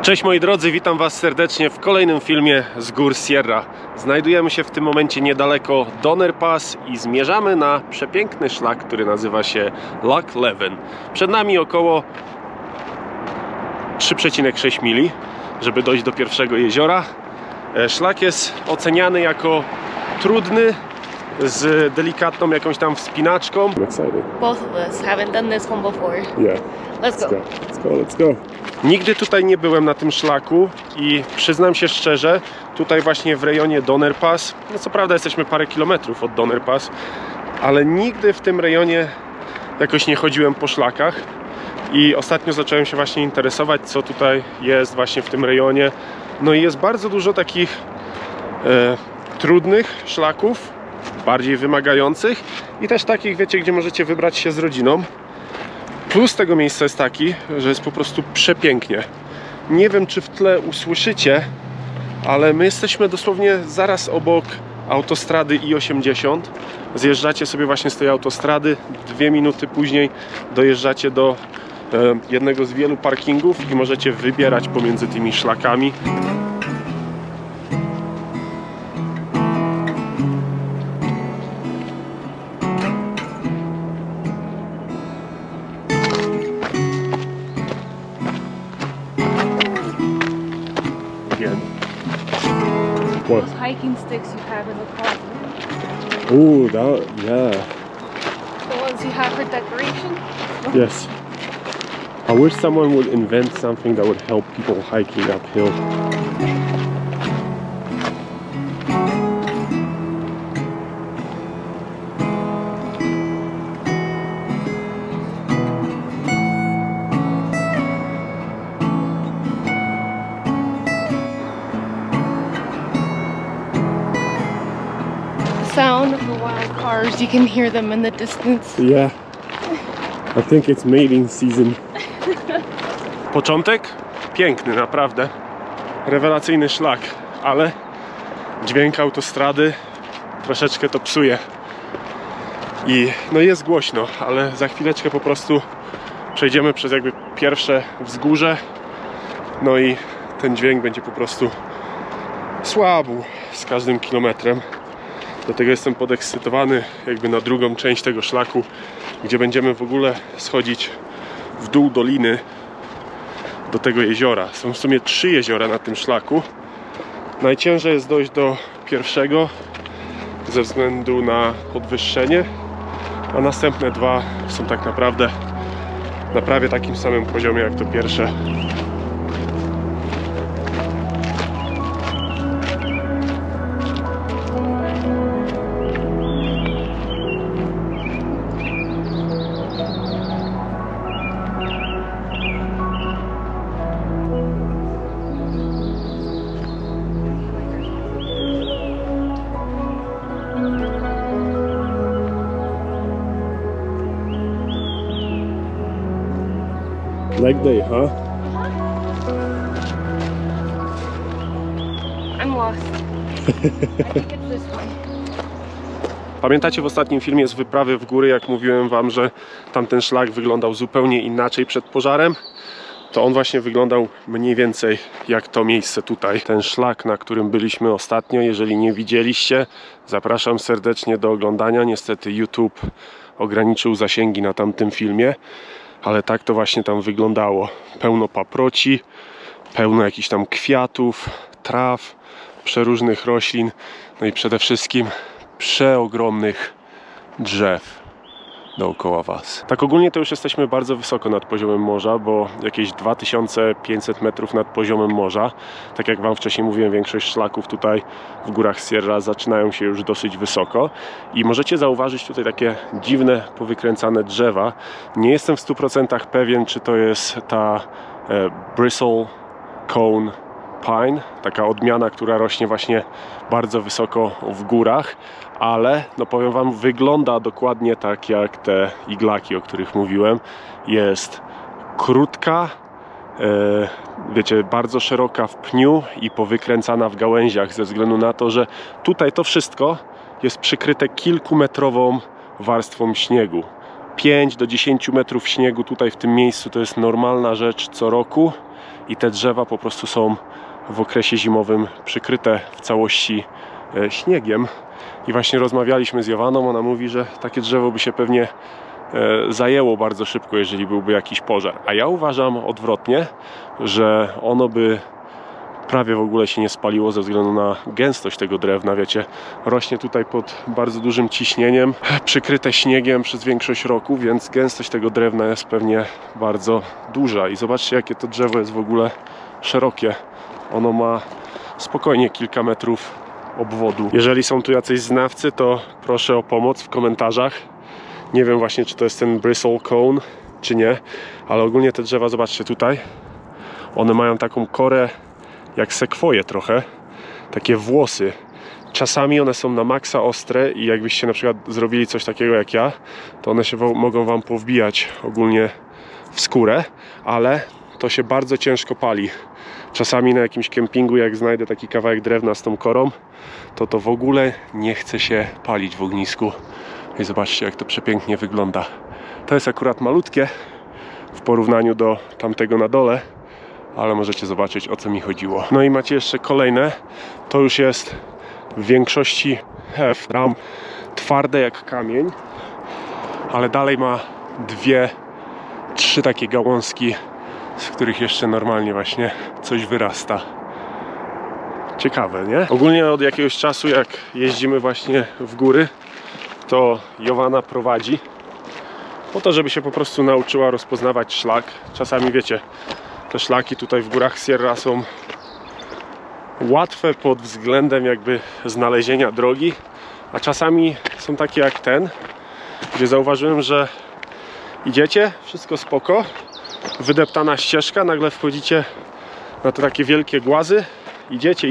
Cześć moi drodzy, witam was serdecznie w kolejnym filmie z gór Sierra. Znajdujemy się w tym momencie niedaleko Donner Pass i zmierzamy na przepiękny szlak, który nazywa się Loch Leven. Przed nami około 3,6 mili, żeby dojść do pierwszego jeziora. Szlak jest oceniany jako trudny, z delikatną jakąś tam wspinaczką. I'm excited. Both of us haven't done this one before. Yeah. Let's go. Let's go. Nigdy tutaj nie byłem na tym szlaku i przyznam się szczerze, tutaj właśnie w rejonie Donner Pass, no co prawda jesteśmy parę kilometrów od Donner Pass, ale nigdy w tym rejonie jakoś nie chodziłem po szlakach i ostatnio zacząłem się właśnie interesować, co tutaj jest właśnie w tym rejonie. No i jest bardzo dużo takich trudnych szlaków, bardziej wymagających i też takich, wiecie, gdzie możecie wybrać się z rodziną. Plus tego miejsca jest taki, że jest po prostu przepięknie. Nie wiem, czy w tle usłyszycie, ale my jesteśmy dosłownie zaraz obok autostrady I-80. Zjeżdżacie sobie właśnie z tej autostrady, 2 minuty później dojeżdżacie do jednego z wielu parkingów i możecie wybierać pomiędzy tymi szlakami. Those hiking sticks you have in the closet. Ooh, that, yeah. The ones you have for decoration? Yes. I wish someone would invent something that would help people hiking uphill. Sound of the wild cars, you can hear them in the distance. Yeah. I think it's mating season. Początek? Piękny, naprawdę. Rewelacyjny szlak, ale dźwięk autostrady troszeczkę to psuje. I no jest głośno, ale za chwileczkę po prostu przejdziemy przez jakby pierwsze wzgórze. No i ten dźwięk będzie po prostu słabł z każdym kilometrem. Dlatego jestem podekscytowany jakby na drugą część tego szlaku, gdzie będziemy w ogóle schodzić w dół doliny do tego jeziora. Są w sumie 3 jeziora na tym szlaku. Najciężej jest dojść do pierwszego ze względu na podwyższenie, a następne 2 są tak naprawdę na prawie takim samym poziomie jak to pierwsze. Leg day, huh? I'm lost. I think it's this way. Pamiętacie w ostatnim filmie z wyprawy w góry, jak mówiłem wam, że tamten szlak wyglądał zupełnie inaczej przed pożarem? To on właśnie wyglądał mniej więcej jak to miejsce tutaj. Ten szlak, na którym byliśmy ostatnio, jeżeli nie widzieliście, zapraszam serdecznie do oglądania. Niestety YouTube ograniczył zasięgi na tamtym filmie, ale tak to właśnie tam wyglądało. Pełno paproci, pełno jakichś tam kwiatów, traw, przeróżnych roślin, no i przede wszystkim przeogromnych drzew dookoła was. Tak ogólnie to już jesteśmy bardzo wysoko nad poziomem morza, bo jakieś 2500 metrów nad poziomem morza. Tak jak wam wcześniej mówiłem, większość szlaków tutaj w górach Sierra zaczynają się już dosyć wysoko i możecie zauważyć tutaj takie dziwne, powykręcane drzewa. Nie jestem w 100% pewien, czy to jest ta Bristle Cone Pine, taka odmiana, która rośnie właśnie bardzo wysoko w górach, ale no powiem wam, wygląda dokładnie tak jak te iglaki, o których mówiłem. Jest krótka, wiecie, bardzo szeroka w pniu i powykręcana w gałęziach, ze względu na to, że tutaj to wszystko jest przykryte kilkumetrową warstwą śniegu. 5 do 10 metrów śniegu tutaj w tym miejscu to jest normalna rzecz co roku. i te drzewa po prostu są w okresie zimowym przykryte w całości śniegiem. I właśnie rozmawialiśmy z Jowaną, ona mówi, że takie drzewo by się pewnie zajęło bardzo szybko, jeżeli byłby jakiś pożar. A ja uważam odwrotnie, że ono by prawie w ogóle się nie spaliło ze względu na gęstość tego drewna. Wiecie, rośnie tutaj pod bardzo dużym ciśnieniem, przykryte śniegiem przez większość roku, więc gęstość tego drewna jest pewnie bardzo duża. I zobaczcie, jakie to drzewo jest w ogóle szerokie. Ono ma spokojnie kilka metrów obwodu. Jeżeli są tu jacyś znawcy, to proszę o pomoc w komentarzach. Nie wiem właśnie, czy to jest ten bristle cone, czy nie, ale ogólnie te drzewa, zobaczcie tutaj, one mają taką korę jak sekwoje trochę, takie włosy. Czasami one są na maksa ostre i jakbyście na przykład zrobili coś takiego jak ja, to one się mogą wam powbijać ogólnie w skórę, ale to się bardzo ciężko pali. Czasami na jakimś kempingu, jak znajdę taki kawałek drewna z tą korą, to w ogóle nie chce się palić w ognisku. I zobaczcie, jak to przepięknie wygląda. To jest akurat malutkie w porównaniu do tamtego na dole, ale możecie zobaczyć, o co mi chodziło. No i macie jeszcze kolejne. To już jest w większości ram twarde jak kamień, ale dalej ma dwie, trzy takie gałązki, z których jeszcze normalnie właśnie coś wyrasta. Ciekawe, nie? Ogólnie od jakiegoś czasu, jak jeździmy właśnie w góry, to Jowana prowadzi po to, żeby się po prostu nauczyła rozpoznawać szlak. Czasami, wiecie, te szlaki tutaj w górach Sierra są łatwe pod względem jakby znalezienia drogi, a czasami są takie jak ten, gdzie zauważyłem, że idziecie, wszystko spoko, wydeptana ścieżka, nagle wchodzicie na te takie wielkie głazy, idziecie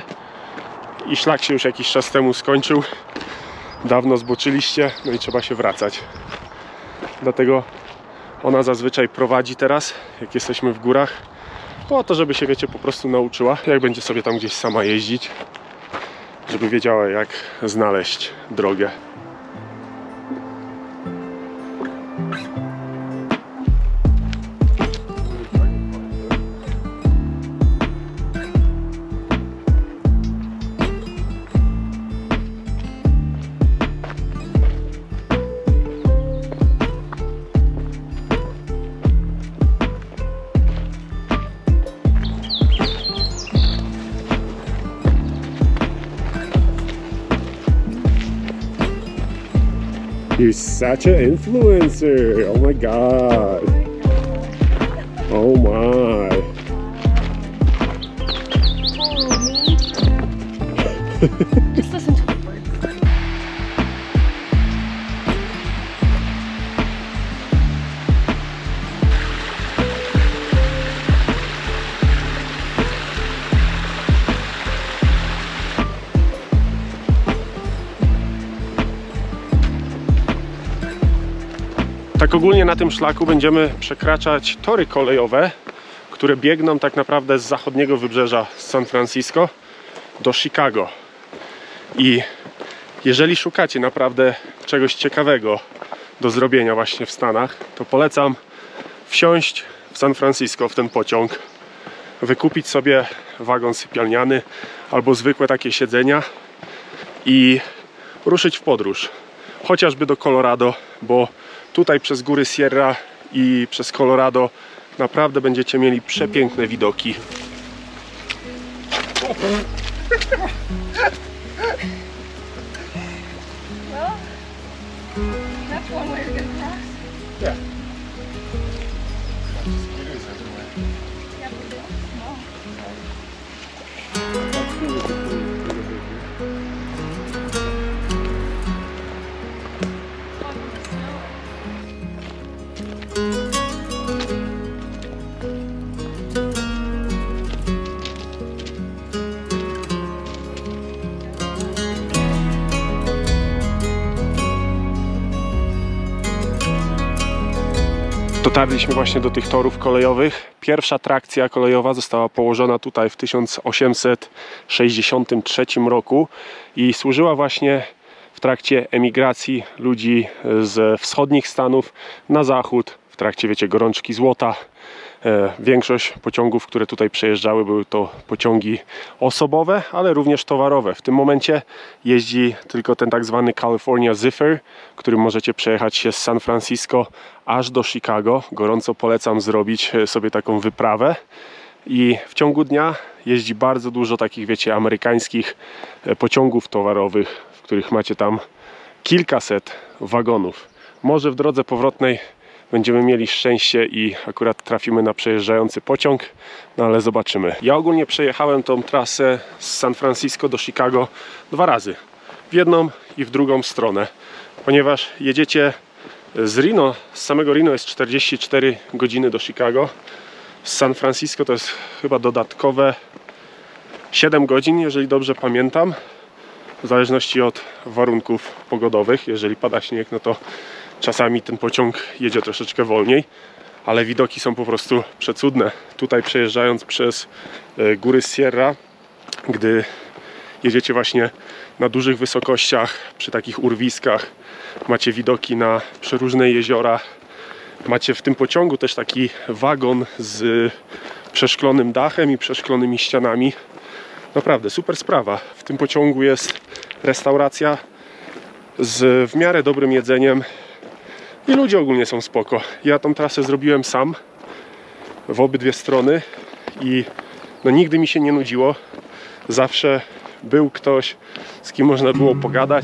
i szlak się już jakiś czas temu skończył, dawno zboczyliście, no i trzeba się wracać. Dlatego ona zazwyczaj prowadzi teraz, jak jesteśmy w górach, po to, żeby się, wiecie, po prostu nauczyła, jak będzie sobie tam gdzieś sama jeździć, żeby wiedziała, jak znaleźć drogę. You're such an influencer! Oh my god! Oh my! Just listen to the words. Tak ogólnie na tym szlaku będziemy przekraczać tory kolejowe, które biegną tak naprawdę z zachodniego wybrzeża z San Francisco do Chicago. I jeżeli szukacie naprawdę czegoś ciekawego do zrobienia właśnie w Stanach, to polecam wsiąść w San Francisco w ten pociąg, wykupić sobie wagon sypialniany albo zwykłe takie siedzenia i ruszyć w podróż. Chociażby do Colorado, bo tutaj przez góry Sierra i przez Colorado naprawdę będziecie mieli przepiękne widoki. Well, that's one way to get across. Yeah. Yeah, but they're small. Dotarliśmy właśnie do tych torów kolejowych. Pierwsza trakcja kolejowa została położona tutaj w 1863 roku i służyła właśnie w trakcie emigracji ludzi z wschodnich Stanów na zachód, w trakcie, wiecie, gorączki złota. Większość pociągów, które tutaj przejeżdżały, były to pociągi osobowe, ale również towarowe. W tym momencie jeździ tylko ten tak zwany California Zephyr, którym możecie przejechać się z San Francisco aż do Chicago. Gorąco polecam zrobić sobie taką wyprawę. I w ciągu dnia jeździ bardzo dużo takich, wiecie, amerykańskich pociągów towarowych, w których macie tam kilkaset wagonów. Może w drodze powrotnej będziemy mieli szczęście i akurat trafimy na przejeżdżający pociąg, no ale zobaczymy. Ja ogólnie przejechałem tą trasę z San Francisco do Chicago 2 razy. W jedną i w drugą stronę. Ponieważ jedziecie z Reno, z samego Reno jest 44 godziny do Chicago. Z San Francisco to jest chyba dodatkowe 7 godzin, jeżeli dobrze pamiętam. W zależności od warunków pogodowych. Jeżeli pada śnieg, no to czasami ten pociąg jedzie troszeczkę wolniej, ale widoki są po prostu przecudne. Tutaj przejeżdżając przez góry Sierra, gdy jedziecie właśnie na dużych wysokościach, przy takich urwiskach, macie widoki na przeróżne jeziora. Macie w tym pociągu też taki wagon z przeszklonym dachem i przeszklonymi ścianami. Naprawdę super sprawa. W tym pociągu jest restauracja z w miarę dobrym jedzeniem i ludzie ogólnie są spoko. Ja tą trasę zrobiłem sam w obydwie strony i no nigdy mi się nie nudziło. Zawsze był ktoś, z kim można było pogadać.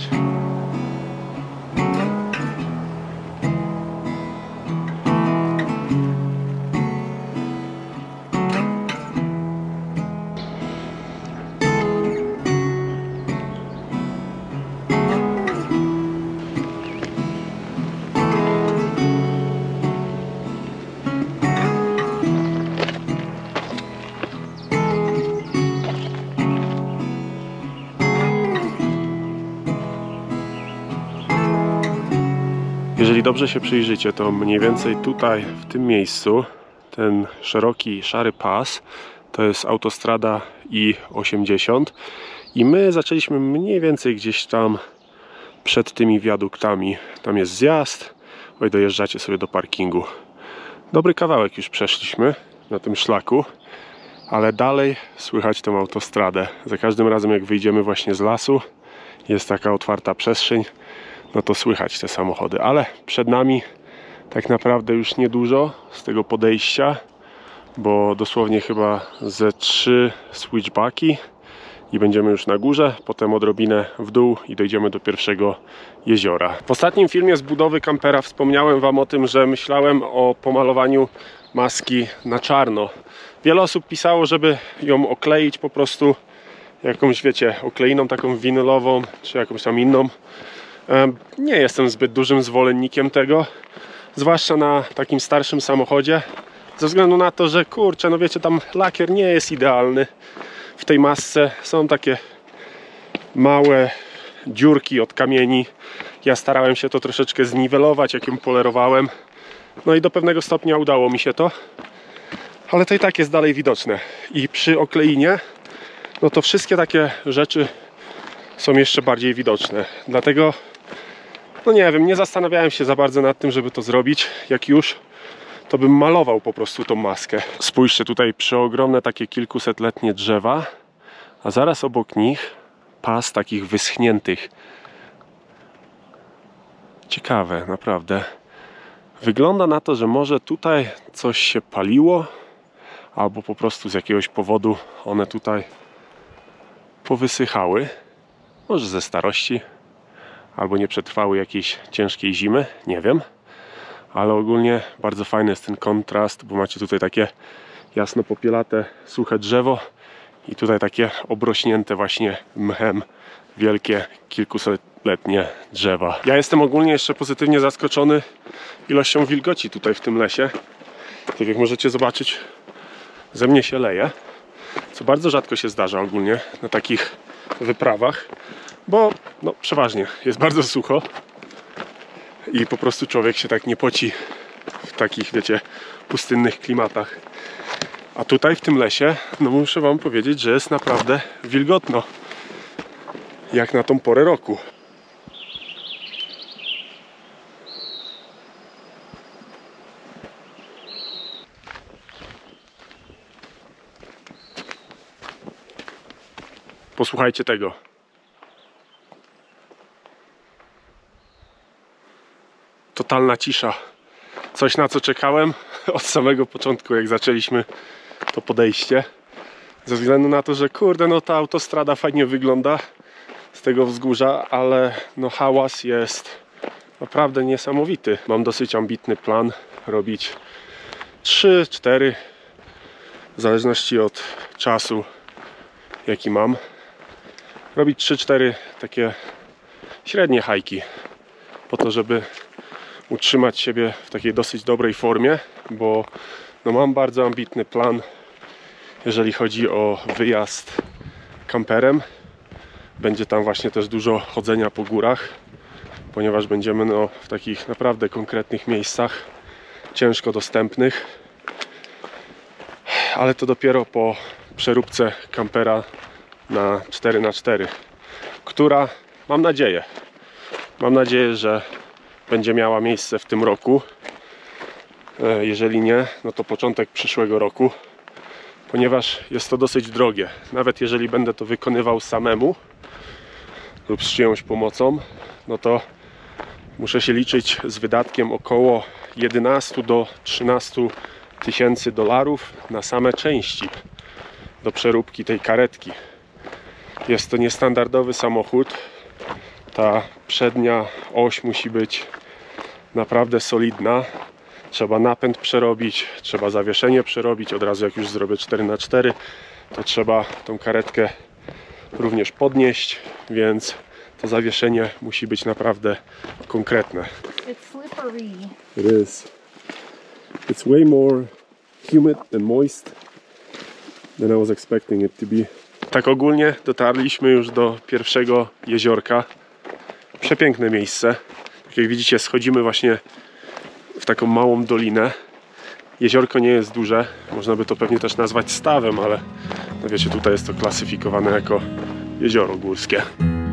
Jeżeli dobrze się przyjrzycie, to mniej więcej tutaj, w tym miejscu, ten szeroki, szary pas, to jest autostrada I-80 i my zaczęliśmy mniej więcej gdzieś tam przed tymi wiaduktami. Tam jest zjazd, oj, dojeżdżacie sobie do parkingu. Dobry kawałek już przeszliśmy na tym szlaku, ale dalej słychać tą autostradę. Za każdym razem, jak wyjdziemy właśnie z lasu, jest taka otwarta przestrzeń, no to słychać te samochody, ale przed nami tak naprawdę już niedużo z tego podejścia, bo dosłownie chyba ze 3 switchbacki i będziemy już na górze, potem odrobinę w dół i dojdziemy do pierwszego jeziora. W ostatnim filmie z budowy kampera wspomniałem wam o tym, że myślałem o pomalowaniu maski na czarno. Wiele osób pisało, żeby ją okleić po prostu jakąś, wiecie, okleiną taką winylową, czy jakąś tam inną. Nie jestem zbyt dużym zwolennikiem tego, zwłaszcza na takim starszym samochodzie, ze względu na to, że kurczę, no wiecie, tam lakier nie jest idealny w tej masce, są takie małe dziurki od kamieni. Ja starałem się to troszeczkę zniwelować, jak ją polerowałem, no i do pewnego stopnia udało mi się to, ale to i tak jest dalej widoczne i przy okleinie, no to wszystkie takie rzeczy są jeszcze bardziej widoczne, dlatego no nie wiem, nie zastanawiałem się za bardzo nad tym, żeby to zrobić. Jak już, to bym malował po prostu tą maskę. Spójrzcie, tutaj przeogromne takie kilkusetletnie drzewa, a zaraz obok nich pas takich wyschniętych. Ciekawe, naprawdę. Wygląda na to, że może tutaj coś się paliło, albo po prostu z jakiegoś powodu one tutaj powysychały. Może ze starości, albo nie przetrwały jakiejś ciężkiej zimy, nie wiem. Ale ogólnie bardzo fajny jest ten kontrast, bo macie tutaj takie jasno popielate, suche drzewo i tutaj takie obrośnięte właśnie mchem wielkie, kilkusetletnie drzewa. Ja jestem ogólnie jeszcze pozytywnie zaskoczony ilością wilgoci tutaj w tym lesie. Tak jak możecie zobaczyć, ze mnie się leje, co bardzo rzadko się zdarza ogólnie na takich wyprawach, bo no, przeważnie jest bardzo sucho i po prostu człowiek się tak nie poci w takich, wiecie, pustynnych klimatach. A tutaj w tym lesie, no muszę wam powiedzieć, że jest naprawdę wilgotno, jak na tą porę roku. Posłuchajcie tego. Totalna cisza. Coś, na co czekałem od samego początku, jak zaczęliśmy to podejście. Ze względu na to, że kurde, no ta autostrada fajnie wygląda z tego wzgórza, ale no hałas jest naprawdę niesamowity. Mam dosyć ambitny plan robić 3-4, w zależności od czasu, jaki mam. Robić 3-4 takie średnie hajki, po to, żeby utrzymać siebie w takiej dosyć dobrej formie, bo no mam bardzo ambitny plan, jeżeli chodzi o wyjazd kamperem. Będzie tam właśnie też dużo chodzenia po górach, ponieważ będziemy no w takich naprawdę konkretnych miejscach, ciężko dostępnych, ale to dopiero po przeróbce kampera na 4x4, która mam nadzieję, że będzie miała miejsce w tym roku. Jeżeli nie, no to początek przyszłego roku, ponieważ jest to dosyć drogie. Nawet jeżeli będę to wykonywał samemu lub z czyjąś pomocą, no to muszę się liczyć z wydatkiem około 11 do 13 tysięcy dolarów na same części do przeróbki tej karetki. Jest to niestandardowy samochód. Ta przednia oś musi być naprawdę solidna. Trzeba napęd przerobić, trzeba zawieszenie przerobić. Od razu jak już zrobię 4x4, to trzeba tą karetkę również podnieść, więc to zawieszenie musi być naprawdę konkretne. It's slippery. It is. It's way more humid and moist than I was expecting it to be. Tak ogólnie dotarliśmy już do pierwszego jeziorka. Przepiękne miejsce. Tak jak widzicie, schodzimy właśnie w taką małą dolinę. Jeziorko nie jest duże, można by to pewnie też nazwać stawem, ale no wiecie, tutaj jest to klasyfikowane jako jezioro górskie.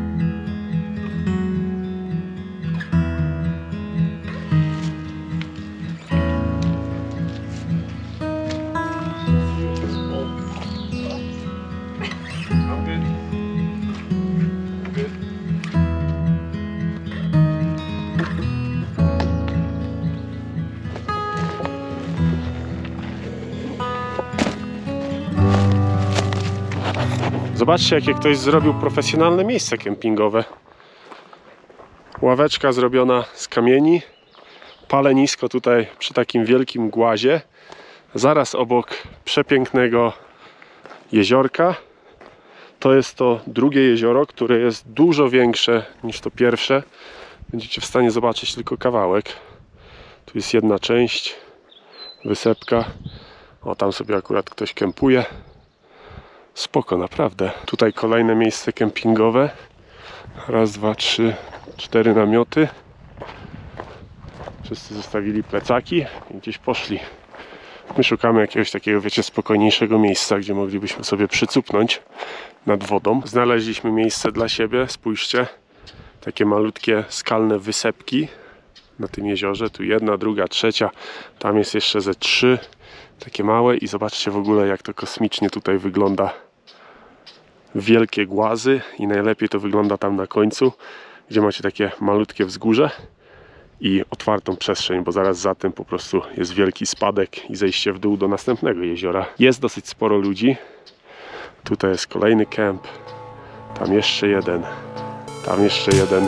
Zobaczcie, jakie ktoś zrobił profesjonalne miejsce kempingowe. Ławeczka zrobiona z kamieni, palenisko tutaj przy takim wielkim głazie, zaraz obok przepięknego jeziorka. To jest to drugie jezioro, które jest dużo większe niż to pierwsze. Będziecie w stanie zobaczyć tylko kawałek. Tu jest jedna część, wysepka. O, tam sobie akurat ktoś kempuje. Spoko, naprawdę. Tutaj kolejne miejsce kempingowe. Raz, dwa, trzy, 4 namioty. Wszyscy zostawili plecaki i gdzieś poszli. My szukamy jakiegoś takiego, wiecie, spokojniejszego miejsca, gdzie moglibyśmy sobie przycupnąć nad wodą. Znaleźliśmy miejsce dla siebie, spójrzcie. Takie malutkie skalne wysepki na tym jeziorze. Tu jedna, druga, trzecia. Tam jest jeszcze ze 3 takie małe i zobaczcie w ogóle, jak to kosmicznie tutaj wygląda. Wielkie głazy i najlepiej to wygląda tam na końcu, gdzie macie takie malutkie wzgórze i otwartą przestrzeń, bo zaraz za tym po prostu jest wielki spadek i zejście w dół do następnego jeziora. Jest dosyć sporo ludzi. Tutaj jest kolejny kemp. Tam jeszcze jeden. Tam jeszcze jeden.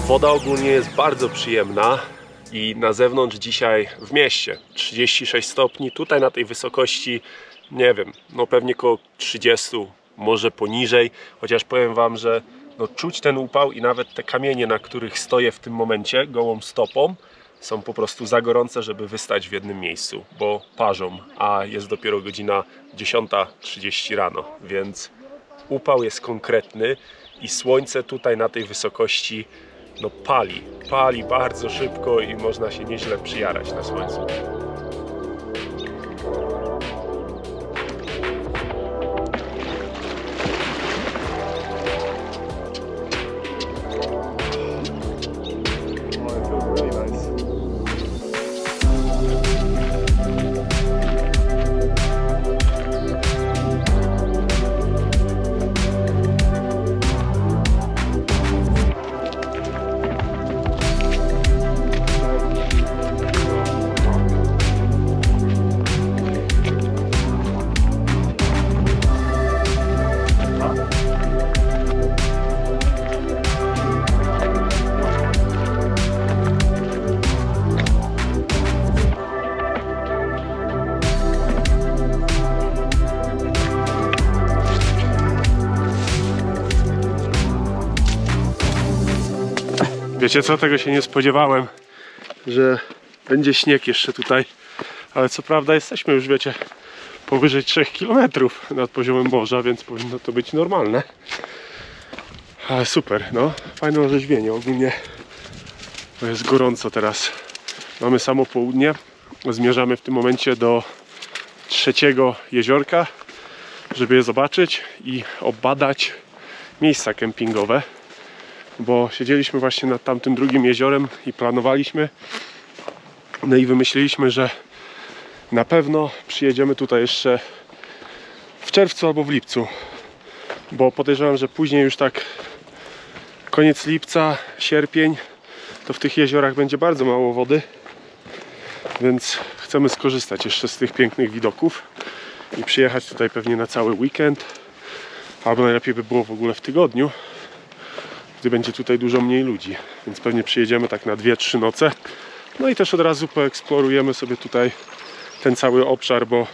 Woda ogólnie jest bardzo przyjemna i na zewnątrz dzisiaj w mieście 36 stopni, tutaj na tej wysokości nie wiem, no pewnie koło 30, może poniżej, chociaż powiem wam, że no czuć ten upał i nawet te kamienie, na których stoję w tym momencie gołą stopą, są po prostu za gorące, żeby wystać w jednym miejscu, bo parzą, a jest dopiero godzina 10:30 rano, więc upał jest konkretny i słońce tutaj na tej wysokości no pali bardzo szybko i można się nieźle przyjarać na słońcu. Wiecie co, tego się nie spodziewałem, że będzie śnieg jeszcze tutaj, ale co prawda jesteśmy już, wiecie, powyżej 3 km nad poziomem morza, więc powinno to być normalne. Ale super, no, fajne orzeźwienie ogólnie. To jest gorąco teraz. Mamy samo południe, zmierzamy w tym momencie do trzeciego jeziorka, żeby je zobaczyć i obadać miejsca kempingowe. Bo siedzieliśmy właśnie nad tamtym drugim jeziorem i planowaliśmy, no i wymyśliliśmy, że na pewno przyjedziemy tutaj jeszcze w czerwcu albo w lipcu, bo podejrzewam, że później już tak koniec lipca, sierpień, to w tych jeziorach będzie bardzo mało wody, więc chcemy skorzystać jeszcze z tych pięknych widoków i przyjechać tutaj pewnie na cały weekend, albo najlepiej by było w ogóle w tygodniu, gdy będzie tutaj dużo mniej ludzi, więc pewnie przyjedziemy tak na 2-3 noce. No i też od razu poeksplorujemy sobie tutaj ten cały obszar, bo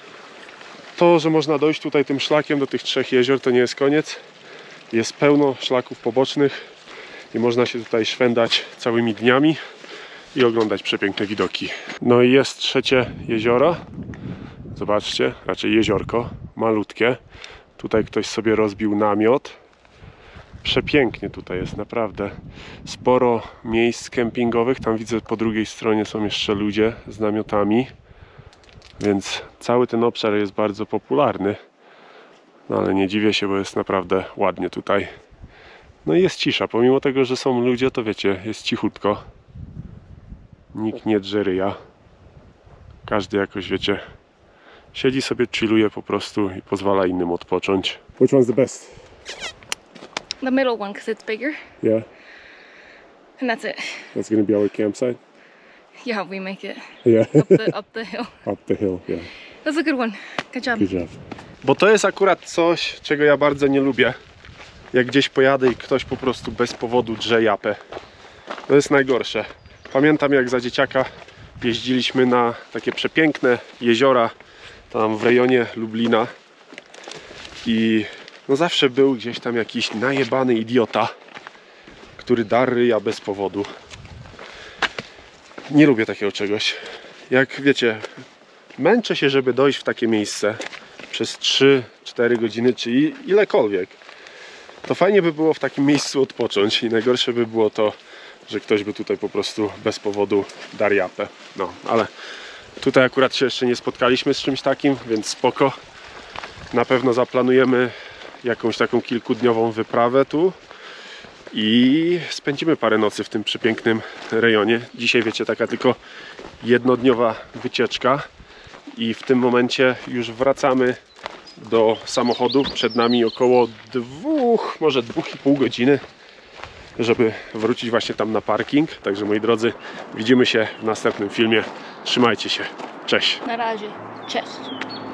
to, że można dojść tutaj tym szlakiem do tych 3 jezior, to nie jest koniec. Jest pełno szlaków pobocznych i można się tutaj szwendać całymi dniami i oglądać przepiękne widoki. No i jest trzecie jezioro. Zobaczcie, raczej jeziorko, malutkie. Tutaj ktoś sobie rozbił namiot. Przepięknie tutaj jest, naprawdę. Sporo miejsc kempingowych. Tam widzę, po drugiej stronie są jeszcze ludzie z namiotami. Więc cały ten obszar jest bardzo popularny. No ale nie dziwię się, bo jest naprawdę ładnie tutaj. No i jest cisza. Pomimo tego, że są ludzie, to wiecie, jest cichutko. Nikt nie drze ryja. Każdy jakoś, wiecie, siedzi sobie, chilluje po prostu i pozwala innym odpocząć. Which one's the best? The middle one, because it's bigger. Yeah, And that's it. that's gonna be our campsite. Yeah, we make it. Yeah, Up the hill. up the hill, yeah. That's a good one. Good job. Good job. Bo to jest akurat coś, czego ja bardzo nie lubię. Jak gdzieś pojadę i ktoś po prostu bez powodu drze japę. To jest najgorsze. Pamiętam, jak za dzieciaka jeździliśmy na takie przepiękne jeziora tam w rejonie Lublina i no zawsze był gdzieś tam jakiś najebany idiota, który dar ryja bez powodu. Nie lubię takiego czegoś. Jak wiecie, męczę się, żeby dojść w takie miejsce przez 3-4 godziny, czy ilekolwiek. To fajnie by było w takim miejscu odpocząć i najgorsze by było to, że ktoś by tutaj po prostu bez powodu dar japę. No, ale tutaj akurat się jeszcze nie spotkaliśmy z czymś takim, więc spoko. Na pewno zaplanujemy jakąś taką kilkudniową wyprawę tu i spędzimy parę nocy w tym przepięknym rejonie. Dzisiaj, wiecie, taka tylko jednodniowa wycieczka i w tym momencie już wracamy do samochodu. Przed nami około 2, może 2,5 godziny, żeby wrócić właśnie tam na parking. Także moi drodzy, widzimy się w następnym filmie. Trzymajcie się. Cześć. Na razie. Cześć.